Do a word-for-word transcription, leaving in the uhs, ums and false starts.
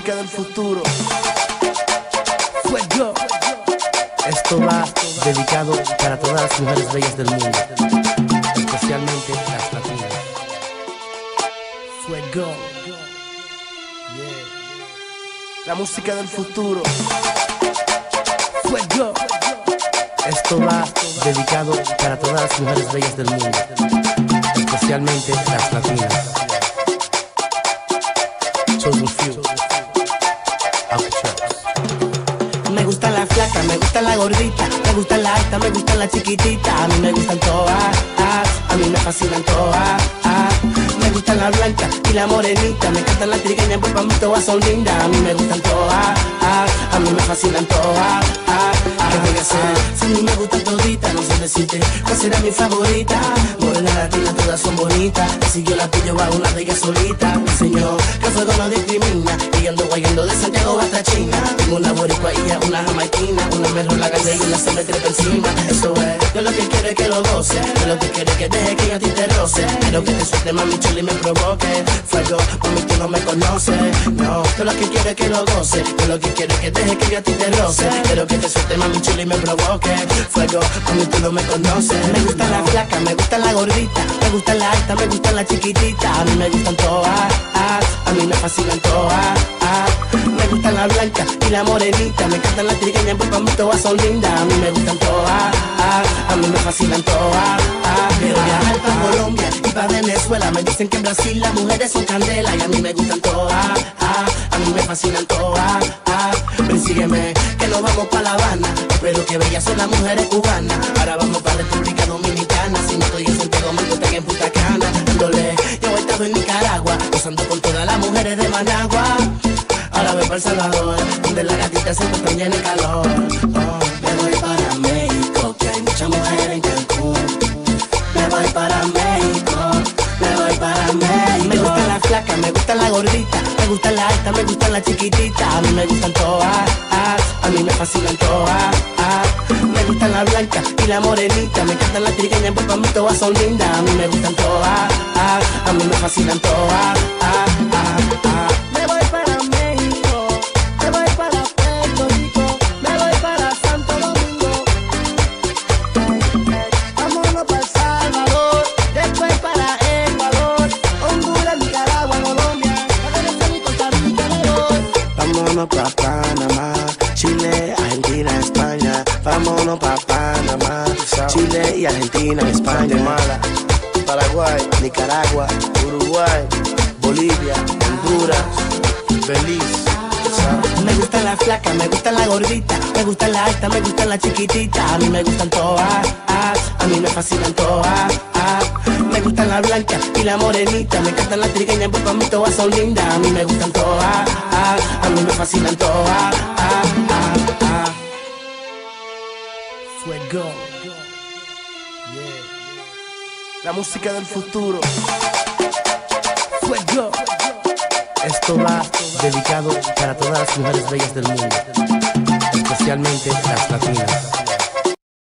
música del futuro. Fuego. Esto va dedicado para todas las mujeres bellas del mundo, especialmente las latinas. Fuego. Yeah. La música del futuro. Fuego. Esto va dedicado para todas las mujeres bellas del mundo, especialmente las latinas. Chosen few. Me gusta la flaca, me gusta la gordita, me gusta la alta, me gusta la chiquitita. A mí me gustan todas, ah, a mí me fascinan todas, ah. Me gustan la blanca y la morenita, me encantan las trigueñas, pues para mí todas son lindas. A mí me gustan todas, ah, a mí me fascinan todas, ah. ¿Qué voy a hacer? Si a mí me gustan toditas, no sé decirte cuál será mi favorita. Morena latina, todas son bonitas, y si yo la pillo a una de ellas solita. Mi señor, que fuego no discrimina, y ando guayando de Santiago hasta China. Tengo una boricua y ella una jamaiquina, una me rola grande y una se me trepa encima. Eso es, yo lo que quiero es que lo goce, yo lo que quiero es que deje que yo a ti te roce. Quiero que te suelte mami chula y me provoque. Fuego, mami tú no me conoces, no. Yo lo que quiero es que lo goce, yo lo que quiero es que deje que yo a ti te roce. Quiero que te suelte mami chula y me provoque. Fuego, mami tú no me conoces. Me gusta la flaca, me gusta la gordita, me gusta la alta, me gusta la chiquitita. A mí me gustan todas, ah, a mí me fascinan todas, ah. Me gusta la blanca y la morenita, me encantan las trigueñas, pues para mí todas son lindas. A mí me gustan todas, ah, a mí me fascinan todas, ah. Quiero viajar para Colombia y para Venezuela, me dicen que en Brasil las mujeres son candela. Y a mí me gustan todas, ah, a mí me fascinan todas, ah. Ven, sígueme, que nos vamos para La Habana, pero que bellas son las mujeres cubanas. Ahora vamos para República Dominicana, si no estoy en Santiago me encuentran en Punta Cana. Dándole, yo he estado en Nicaragua, gozando con todas las mujeres de Managua. Ahora voy para El Salvador, donde la gatita se encuentra llena de calor. Oh, me voy para México, que hay muchas mujeres en Cancún. Me voy para México, me voy para México. Me gusta la flaca, me gusta la gordita, me gusta la alta, me gusta la chiquitita. A mí me gustan todas, ah, a mí me fascinan todas, ah. Me gusta la blanca y la morenita, me encantan las trigueñas, pues para mí todas son lindas. A mí me gustan todas, ah, a mí me fascinan todas, ah, ah, ah. Me voy para México, me voy para Puerto Rico, me voy para Santo Domingo. Vámonos para El Salvador, después para Ecuador, Honduras, Nicaragua, Colombia, Venezuela y Costa Rica me voy. Vámonos para Panamá, Chile, Argentina, España. Vámonos para Panamá, Chile y Argentina, España. Guatemala, Paraguay, Nicaragua, Uruguay, Bolivia, Honduras, Belice. Me gusta la flaca, me gusta la gordita, me gusta la alta, me gusta la chiquitita. A mí me gustan todas, ah, a mí me fascinan todas, ah. Me gusta la blanca y la morenita, me encantan las trigueñas, pues para mí todas son lindas. A mí me gustan todas, ah, a mí me fascinan todas, ah, ah, ah. Fuego. Yeah. La música del futuro. Fuego. Esto va dedicado para todas las mujeres bellas del mundo, especialmente las latinas.